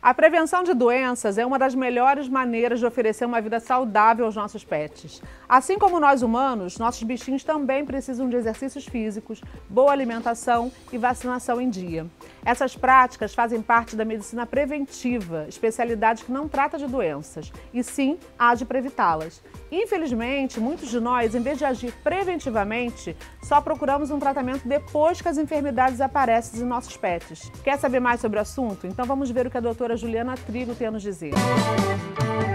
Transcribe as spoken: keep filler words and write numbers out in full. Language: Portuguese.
A prevenção de doenças é uma das melhores maneiras de oferecer uma vida saudável aos nossos pets. Assim como nós humanos, nossos bichinhos também precisam de exercícios físicos, boa alimentação e vacinação em dia. Essas práticas fazem parte da medicina preventiva, especialidade que não trata de doenças, e sim age para evitá-las. Infelizmente, muitos de nós, em vez de agir preventivamente, só procuramos um tratamento depois que as enfermidades aparecem em nossos pets. Quer saber mais sobre o assunto? Então vamos ver o que a doutora Juliana Trigo tem a nos dizer.